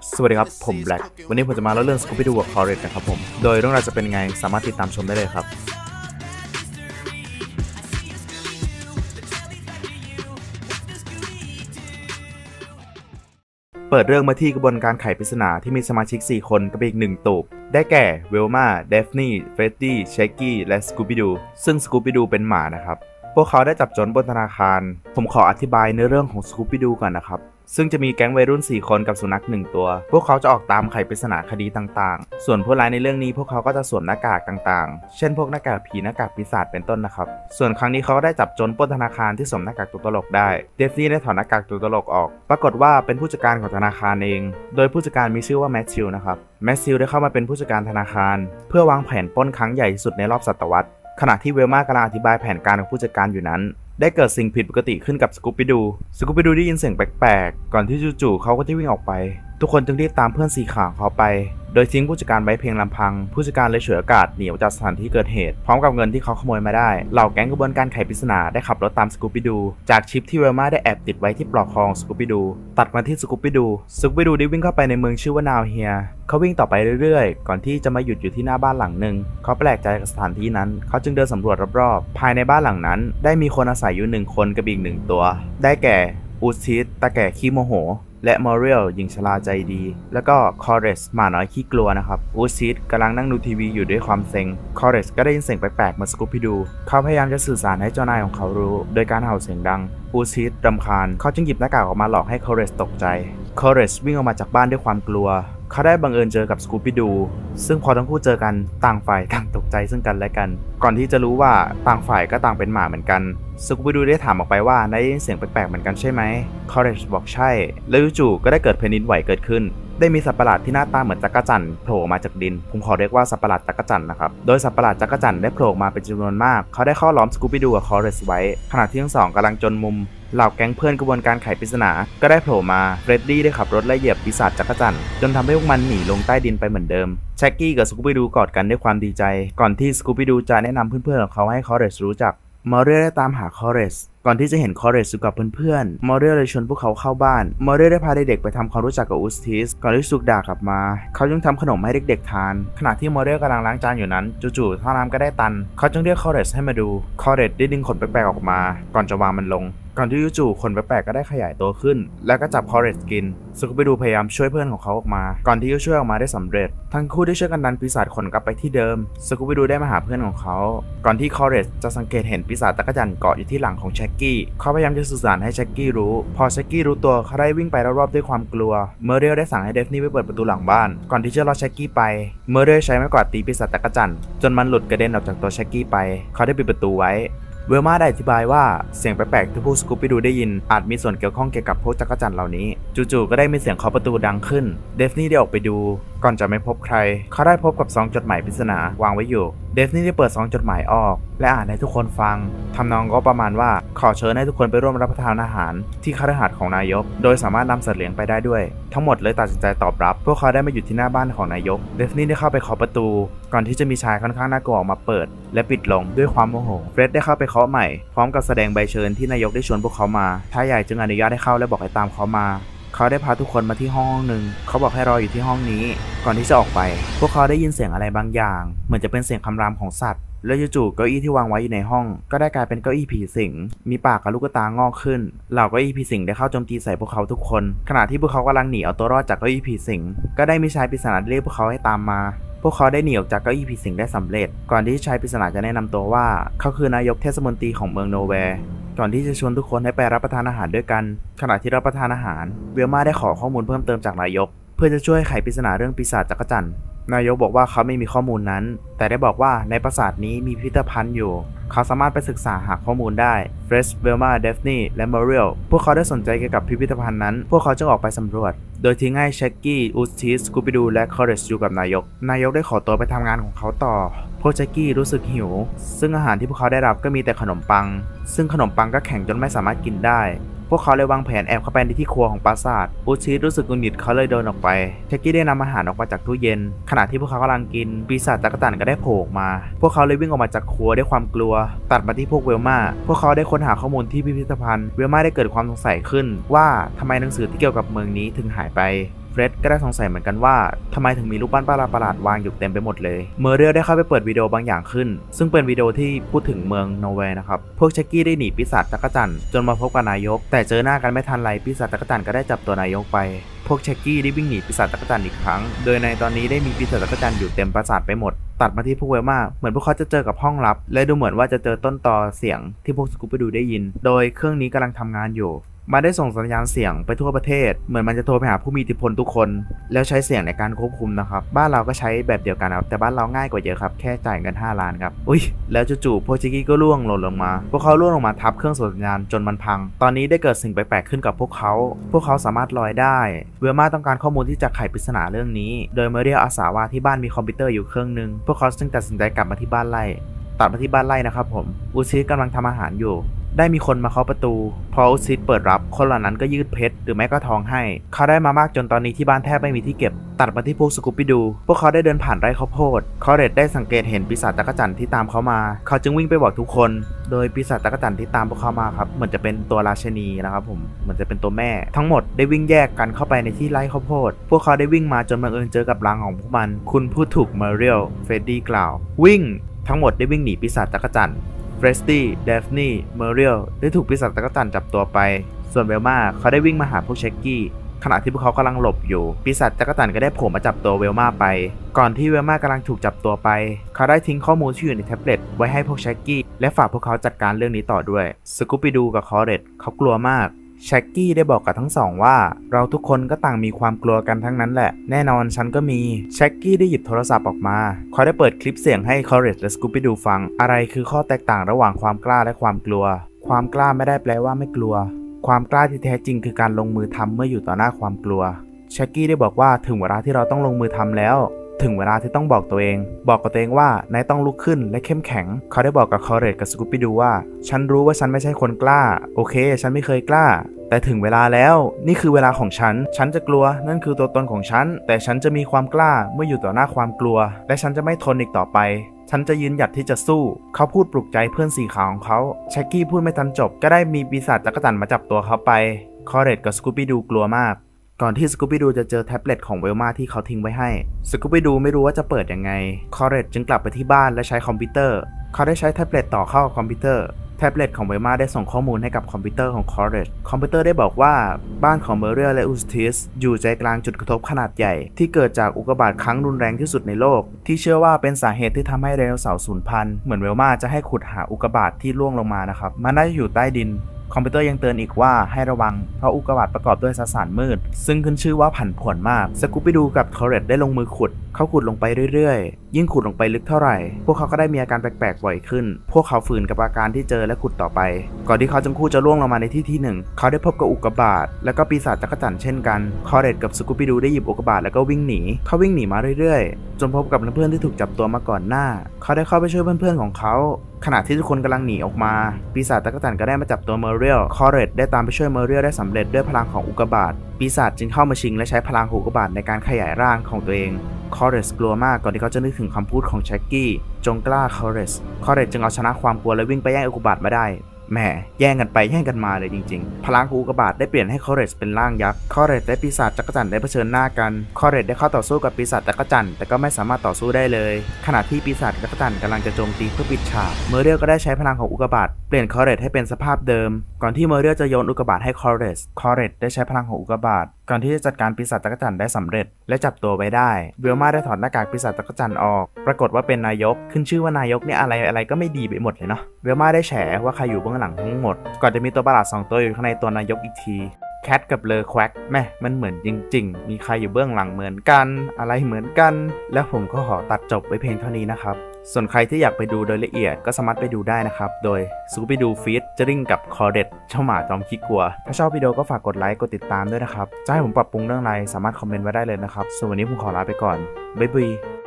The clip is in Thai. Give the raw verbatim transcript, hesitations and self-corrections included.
สวัสดีครับผมแบล็กวันนี้ผมจะมาเล่าเรื่อง Scooby-Doo กับ Courage นะครับผมโดยเรื่องราวจะเป็นไงสามารถติดตามชมได้เลยครับเปิดเรื่องมาที่กระบวนการไขปริศนาที่มีสมาชิกสี่คนกับอีกหนึ่งตูบได้แก่เวลมาเดฟนี่เฟรดดี้เชคกี้และสกูบิดูซึ่งสกูบิดูเป็นหมานะครับพวกเขาได้จับโจรบนธนาคารผมขออธิบายเนื้อเรื่องของสกูบิดูก่อนนะครับซึ่งจะมีแก๊งวัยรุ่นสี่คนกับสุนัขหนึ่งตัวพวกเขาจะออกตามไขปริศนาคดีต่างๆส่วนผู้ร้ายในเรื่องนี้พวกเขาก็จะสวมหน้ากากต่างๆเช่นพวกหน้ากากผีหน้ากากปีศาจเป็นต้นนะครับส่วนครั้งนี้เขาได้จับโจรปล้นธนาคารที่สวมหน้ากากตัวตลกได้เดฟนี่ได้ถอดหน้ากากตัวตลกออกปรากฏว่าเป็นผู้จัดการของธนาคารเองโดยผู้จัดการมีชื่อว่าแมทธิวนะครับแมทธิวได้เข้ามาเป็นผู้จัดการธนาคารเพื่อวางแผนปล้นครั้งใหญ่ที่สุดในรอบศตวรรษขณะที่เวลมากำลังอธิบายแผนการของผู้จัดการอยู่นั้นได้เกิดสิ่งผิดปกติขึ้นกับสกูบิดูสกูบิดูได้ยินเสียงแปลกๆก่อนที่จู่ๆเขาก็จะวิ่งออกไปทุกคนจึงรีบตามเพื่อนสีขาวเขาไปโดยทิ้งผู้จัดการไว้เพียงลำพังผู้จัดการเลยฉวยโอกาสหนีออกจากสถานที่เกิดเหตุพร้อมกับเงินที่เขาขโมยมาได้เหล่าแก๊งกระบวนการไขปริศนาได้ขับรถตามสกูบิดูจากชิปที่เวลมาได้แอบติดไว้ที่ปลอกคอของสกูบิดูตัดมาที่สกูบิดูสกูบิดูได้วิ่งเข้าไปในเมืองชื่อว่านาวเฮียเขาวิ่งต่อไปเรื่อยๆก่อนที่จะมาหยุดอยู่ที่หน้าบ้านหลังหนึ่งเขาแปลกใจกับสถานที่นั้นเขาจึงเดินสำรวจรอบๆภายในบ้านหลังนั้นได้มีคนอาศัยอยู่หนึ่งคนกับอีกหนึ่งตัวได้แก่อูซิสตาแก่ขี้โมโหและมอริเอลหญิงชราใจดีแล้วก็คอเรสหมาน้อยขี้กลัวนะครับอูซิสกำลังนั่งดูทีวีอยู่ด้วยความเซ็งคอเรสก็ได้ยินเสียงแปลกๆเหมือนสกูบิดูเขาพยายามจะสื่อสารให้เจ้านายของเขารู้โดยการเห่าเสียงดังอูซิสรำคาญเขาจึงหยิบหน้ากากออกมาหลอกให้คอเรสตกใจคอเรสวิ่งออกมาจากบ้านด้วยความกลัวเขาได้บังเอิญเจอกับสกูบิดูซึ่งพอทั้งคู่เจอกันต่างฝ่ายต่างตกใจซึ่งกันและกันก่อนที่จะรู้ว่าต่างฝ่ายก็ต่างเป็นหมาเหมือนกันสกูบิดูได้ถามออกไปว่าได้ยินเสียงแปลกๆเหมือนกันใช่ไหมคอเรสบอกใช่แล้วจู่ๆก็ได้เกิดแผ่นดินไหวเกิดขึ้นได้มีสัตว์ประหลาดที่หน้าตาเหมือนจักรจั่นโผล่มาจากดินผมขอเรียกว่าสัตว์ประหลาดจักรจั่นนะครับโดยสัตว์ประหลาดจักรจั่นได้โผล่มาเป็นจำนวนมากเขาได้เข้าล้อมสกูบิดูกับคอเรสไว้ขณะที่ทั้งสองกำลังจนมุมเหล่าแก๊งเพื่อนกระบวนการไขปริศนาก็ได้โผล่มาเฟรดดี้ได้ขับรถไล่เหยียบปีศาจจักรจั่นจนทำให้พวกมันหนีลงใต้ดินไปเหมือนเดิมแช็กกี้กับสกูบิดูกอดกันด้วยความดีใจก่อนที่สกูบิดูจะแนะนำเพื่อนๆของเขาให้คอเรสรู้จักมอริเอลได้ตามหาคอเรสก่อนที่จะเห็นคอเรสอยู่กับเพื่อนๆมอริเอลเลยชวนพวกเขาเข้าบ้านมอริเอลได้พาเด็กๆไปทำความรู้จักกับอูสติสก่อนที่สุกดากลับมาเขาจึงทำขนมให้เด็กๆทานขณะที่มอริเอลกำลังล้างจานอยู่นั้นจู่ๆท่อน้ำก็ได้ตันเขาจึงเรียกคอเรสให้มาดูคอเรสได้ดึงขนแปลกๆออกมาก่อนจะวางมันลงก่อนที่จู่ๆขนแปลกๆก็ได้ขยายตัวขึ้นแล้วก็จับคอเรสกินสกูบิดูพยายามช่วยเพื่อนของเขาออกมาก่อนที่จะช่วยออกมาได้สำเร็จทั้งคู่ได้ช่วยกันดันปีศาจขนกลับไปที่เดิมสกูบิดูได้มาหาเพื่อนของเขาก่อนที่คอเรสจะสังเกตเห็นปีศาจจักรจั่นเกาะอยู่ที่หลังของแช็กกี้เขาพยายามจะสื่อสารให้แช็กกี้รู้พอแช็กกี้รู้ตัวเขาได้วิ่งไปรอบๆด้วยความกลัวเมอร์เรลได้สั่งให้เดฟนี่ไปเปิดประตูหลังบ้านก่อนที่จะรอแช็กกี้ไปเมอร์เรลใช้ไม้กวาดตีปีศาจจักรจั่นจนมันหลุดกระเด็นออกจากตัวแช็กกี้ไปเขาได้ปิดประตูไว้เวลมาได้อธิบายว่าเสียงแปลกๆที่พวกสกูบิดูได้ยินอาจมีส่วนเกี่ยวข้องเกี่ยวกับพวกจักรจั่นเหล่านี้จู่ๆก็ได้มีเสียงเคาะประตูดังขึ้นเดฟนี่ได้ออกไปดูก่อนจะไม่พบใครเขาได้พบกับซองจดหมายปริศนาวางไว้อยู่เดฟนี่ได้เปิดซองจดหมายออกและอ่านให้ทุกคนฟังทำนองก็ประมาณว่าขอเชิญให้ทุกคนไปร่วมรับประทานอาหารที่คฤหาสน์ของนายกโดยสามารถนำสัตว์เลี้ยงไปได้ด้วยทั้งหมดเลยตัดสินใจตอบรับพวกเขาได้มาอยู่ที่หน้าบ้านของนายกเดฟนี่ได้เข้าไปเคาะประตูก่อนที่จะมีชายค่อนข้างน่ากลัวออกมาเปิดและปิดลงด้วยความโมโหเฟร็ดได้เข้าไปเคาะใหม่พร้อมกับแสดงใบเชิญที่นายกได้ชวนพวกเขามาท้ายใหญ่จึงอนุญาตให้เข้าและบอกให้ตามเขามาเขาได้พาทุกคนมาที่ห้องหนึ่งเขาบอกให้รออยู่ที่ห้องนี้ก่อนที่จะออกไปพวกเขาได้ยินเสียงอะไรบางอย่างเหมือนจะเป็นเสียงคำรามของสัตว์แล้วจู่ๆเก้าอี้ที่วางไว้อยู่ในห้องก็ได้กลายเป็นเก้าอี้ผีสิงมีปากกับลูกตางอกขึ้นเหล่าเก้าอี้ผีสิงได้เข้าโจมตีใส่พวกเขาทุกคนขณะที่พวกเขากำลังหนีเอาตัวรอดจากเก้าอี้ผีสิงก็ได้มีชายปริศนาเรียกพวกเขาให้ตามมาพวกเขาได้หนีออกจากเก้าอี้ผีสิงได้สำเร็จก่อนที่ชายปริศนาจะแนะนำตัวว่าเขาคือนายกเทศมนตรีของเมืองโนแวร์ก่อนที่จะชวนทุกคนให้ไปรับประทานอาหารด้วยกันขณะที่รับประทานอาหารเวลมาได้ขอข้อมูลเพิ่มเติมจากนายกเพื่อจะช่วยไขปริศนาเรื่องปีศาจจักรจั่นนายกบอกว่าเขาไม่มีข้อมูลนั้นแต่ได้บอกว่าในปราสาทนี้มีพิพิธภัณฑ์อยู่เขาสามารถไปศึกษาหาข้อมูลได้เฟรชเวลมาเดฟนี่และมอริเอลพวกเขาได้สนใจเกี่ยวกับพิพิธภัณฑ์นั้นพวกเขาจึงออกไปสำรวจโดยทิ้งให้แช็กกี้อูสติสสกูบิดูและคอเรสอยู่กับนายกนายกได้ขอตัวไปทำงานของเขาต่อพวกแจ็กกี้รู้สึกหิวซึ่งอาหารที่พวกเขาได้รับก็มีแต่ขนมปังซึ่งขนมปังก็แข็งจนไม่สามารถกินได้พวกเขาเลยวางแผนแอบเข้าไปในที่ครัวของปราสาทอูชิรู้สึกหงุดหงิดเขาเลยเดินออกไปแจ็กกี้ได้นำอาหารออกมาจากตู้เย็นขณะที่พวกเขากำลังกินปีศาจจักรจั่นก็ได้โผล่ออกมาพวกเขาเลยวิ่งออกมาจากครัวด้วยความกลัวตัดมาที่พวกเวลมาพวกเขาได้ค้นหาข้อมูลที่พิพิธภัณฑ์เวลมาได้เกิดความสงสัยขึ้นว่าทำไมหนังสือที่เกี่ยวกับเมืองนี้ถึงหายไปเฟเฟร็ดก็ได้สงสัยเหมือนกันว่าทำไมถึงมีรูปปั้นประหลาดๆวางอยู่เต็มไปหมดเลยเมอร์เรียลได้เข้าไปเปิดวิดีโอบางอย่างขึ้นซึ่งเป็นวิดีโอที่พูดถึงเมืองนอร์เวย์นะครับพวกเชคกี้ได้หนีปีศาจจักรจั่นจนมาพบกับนายกแต่เจอหน้ากันไม่ทันไรปีศาจจักรจั่นก็ได้จับตัวนายกไปพวกเชคกี้ได้วิ่งหนีปีศาจจักรจั่นอีกครั้งโดยในตอนนี้ได้มีปีศาจจักรจั่นอยู่เต็มปราสาทไปหมดตัดมาที่พวกเวลมาเหมือนพวกเขาจะเจอกับห้องลับและดูเหมือนว่าจะเจอต้นตอเสียงที่พวกสกูปี้ดูได้ยินโดยเครื่องนี้กำลังทำงานอยู่มันได้ส่งสัญญาณเสียงไปทั่วประเทศเหมือนมันจะโทรไปหาผู้มีอิทธิพลทุกคนแล้วใช้เสียงในการควบคุมนะครับบ้านเราก็ใช้แบบเดียวกันครับแต่บ้านเราง่ายกว่าเยอะครับแค่จ่ายเงินห้าล้านครับอุ้ยแล้วจู่ๆพวกชิกกี้ก็ล่วงหล่นลงมาพวกเขาล่วงลงมาทับเครื่องส่งสัญญาณจนมันพังตอนนี้ได้เกิดสิ่งแปลกๆขึ้นกับพวกเขาพวกเขาสามารถลอยได้เวลมาต้องการข้อมูลที่จะไขปริศนาเรื่องนี้โดยเมเรียลอาสาว่าที่บ้านมีคอมพิวเตอร์อยู่เครื่องนึงพวกเขาจึงตัดสินใจกลับมาที่บ้านไล่ตัดมาที่บ้านไล่นะครับผมอูซิกำลังทำอาหารอยู่ได้มีคนมาเคาะประตูพออุซิดเปิดรับคนเหล่านั้นก็ยืดเพชรหรือแม้ก็ทองให้เขาได้มามากจนตอนนี้ที่บ้านแทบไม่มีที่เก็บตัดมาที่พวกสกูปปี้ดูพวกเขาได้เดินผ่านไร่ข้าวโพดคอเรตได้สังเกตเห็นปีศาจจักรจั่นที่ตามเขามาเขาจึงวิ่งไปบอกทุกคนโดยปีศาจจักรจั่นที่ตามพวกเขามาครับเหมือนจะเป็นตัวราชินีนะครับผมเหมือนจะเป็นตัวแม่ทั้งหมดได้วิ่งแยกกันเข้าไปในที่ไร่ข้าวโพดพวกเขาได้วิ่งมาจนบังเอิญเจอกับรังของพวกมันคุณพูดถูกเมเรียลเฟรดดี้กล่าววิ่งทั้งหมดได้วิ่งหนีปีศาจจักรจั่นเฟรสตี้เดฟนี่เมอร์เรียลได้ถูกปีศาจจักรจั่นจับตัวไปส่วนเวลมาเขาได้วิ่งมาหาพวกเชคกี้ขณะที่พวกเขากำลังหลบอยู่ปีศาจจักรจั่นก็ได้โผล่มาจับตัวเวลมาไปก่อนที่เวลมากำลังถูกจับตัวไปเขาได้ทิ้งข้อมูลที่อยู่ในแท็บเล็ตไว้ให้พวกเชคกี้และฝากพวกเขาจัดการเรื่องนี้ต่อด้วยสกูปปี้ดูกับคอเรตเขากลัวมากแช็กกี้ได้บอกกับทั้งสองว่าเราทุกคนก็ต่างมีความกลัวกันทั้งนั้นแหละแน่นอนฉันก็มีแช็กกี้ได้หยิบโทรศัพท์ออกมาเขาได้เปิดคลิปเสียงให้คอเรตและสกูปปี้ดูฟังอะไรคือข้อแตกต่างระหว่างความกล้าและความกลัวความกล้าไม่ได้แปลว่าไม่กลัวความกล้าที่แท้จริงคือการลงมือทำเมื่ออยู่ต่อหน้าความกลัวแช็กกี้ได้บอกว่าถึงเวลาที่เราต้องลงมือทำแล้วถึงเวลาที่ต้องบอกตัวเองบอกกับตัวเองว่านายต้องลุกขึ้นและเข้มแข็งเขาได้บอกกับคอเรตกับสกูปปี้ดูว่าฉันรู้ว่าฉันไม่ใช่คนกล้าโอเคฉันไม่เคยกล้าแต่ถึงเวลาแล้วนี่คือเวลาของฉันฉันจะกลัวนั่นคือตัวตนของฉันแต่ฉันจะมีความกล้าเมื่ออยู่ต่อหน้าความกลัวและฉันจะไม่ทนอีกต่อไปฉันจะยืนหยัดที่จะสู้เขาพูดปลุกใจเพื่อนสีขาวของเขาแช็กกี้พูดไม่ทันจบก็ได้มีปีศาจจักรจั่นมาจับตัวเขาไปคอเรตกับสกูปปี้ดูกลัวมากก่อนที่สกูปปี้ดูจะเจอแท็บเล็ตของเวลมาที่เขาทิ้งไว้ให้สกูปปี้ดูไม่รู้ว่าจะเปิดยังไงคอเรตจึงกลับไปที่บ้านและใช้คอมพิวเตอร์เขาได้ใช้แท็บเล็ตต่อเข้าคอมพิวเตอร์แท็บเล็ตของเวลมาได้ส่งข้อมูลให้กับคอมพิวเตอร์ของคอเรตคอมพิวเตอร์ได้บอกว่าบ้านของเมอร์เรียลและอุสติสอยู่ใจกลางจุดกระทบขนาดใหญ่ที่เกิดจากอุกกาบาตครั้งรุนแรงที่สุดในโลกที่เชื่อว่าเป็นสาเหตุที่ทำให้ไดโนเสาร์สูญพันธุ์เหมือนเวลมาจะให้ขุดหาอุกกาบาตที่ร่วงลงมานะครับมันน่าจะอยู่ใต้ดินคอมพิวเตอร์ยังเตือนอีกว่าให้ระวังเพราะอุกกาบาตประกอบด้วยสสารมืดซึ่งขึ้นชื่อว่าผันผวนมากสกูปปี้ดูกับคอเรตได้ลงมือขุดเขาขุดลงไปเรื่อยๆยิ่งขุดลงไปลึกเท่าไหร่พวกเขาก็ได้มีอาการแปลกๆบ่อยขึ้นพวกเขาฝืนกับอาการที่เจอและขุดต่อไปก่อนที่เขาจำคู่จะล่วงลงมาในที่ที่หนึ่งเขาได้พบกับอุกกาบาตและก็ปีศาจจักรจั่นเช่นกันคอเรตกับสกูปปี้ดูได้หยิบอุกกาบาตแล้วก็วิ่งหนีเขาวิ่งหนีมาเรื่อยๆจนพบกับเพื่อนๆที่ถูกจับตัวมาก่อนหน้าเขาได้เข้าไปช่วยเพื่อนๆของเขาขณะที่ทุกคนกำลังหนีออกมาปีศาจจักรจั่นก็ได้มาจับตัวเมอร์เรียลคอเรตได้ตามไปช่วยเมอร์เรียลได้สำเร็จด้วยพลังของอุกกาบาตปีศาจจึงเข้ามาชิงและใช้พลังของอุกกาบาตในการขยายร่างของตัวเองคอเรตกลัวมากก่อนที่เขาจะนึกถึงคำพูดของแช็กกี้จงกล้าคอเรตคอเรตจึงเอาชนะความกลัวและวิ่งไปแย่งอุกกาบาตมาได้แหมแย่งกันไปแย่งกันมาเลยจริงๆพลังของอุกกาบาตได้เปลี่ยนให้คอเรตเป็นร่างยักษ์คอเรตและปีศาจจักรจั่นได้เผชิญหน้ากันคอเรตได้เข้าต่อสู้กับปีศาจจักรจั่นแต่ก็ไม่สามารถต่อสู้ได้เลยขณะที่ปีศาจจักรจั่นกำลังจะโจมตีเพื่อปิดฉากเมอร์เรียลก็ได้ใช้พลังของอุกกาบาตเปลี่ยนคอเรตให้เป็นสภาพเดิมก่อนที่เมอร์เรียลจะโยนอุกกาบาตให้คอเรตคอเรตได้ใช้พลังของอุกกาบาตก่อนที่จะจัดการปีศาจจักรจั่นได้สำเร็จและจับตัวไว้ได้เวลมาได้ถอดหน้ากากปีศาจจักรจั่นออกปรากฏว่าเป็นนายกขึ้นชื่อว่านายกเนี่ยอะไรอะไรก็ไม่ดีไปหมดเลยเนาะเวลมาได้แฉว่าใครอยู่เบื้องหลังทั้งหมดก่อนจะมีตัวประหลาดสองตัวอยู่ข้างในตัวนายกอีกทีแคทกับเลอแควกแม่มันเหมือนจริงๆมีใครอยู่เบื้องหลังเหมือนกันอะไรเหมือนกันแล้วผมก็ขอตัดจบไว้เพียงเท่านี้นะครับส่วนใครที่อยากไปดูโดยละเอียดก็สามารถไปดูได้นะครับโดยซูไปดูฟีดจะริงกับคอเรตเจ้าหมาจอมขี้กลัวถ้าชอบวิดีโอก็ฝากกดไลค์กดติดตามด้วยนะครับจะให้ผมปรับปรุงเรื่องอะไรสามารถคอมเมนต์ไว้ได้เลยนะครับส่วนวันนี้ผมขอลาไปก่อนบ๊ายบาย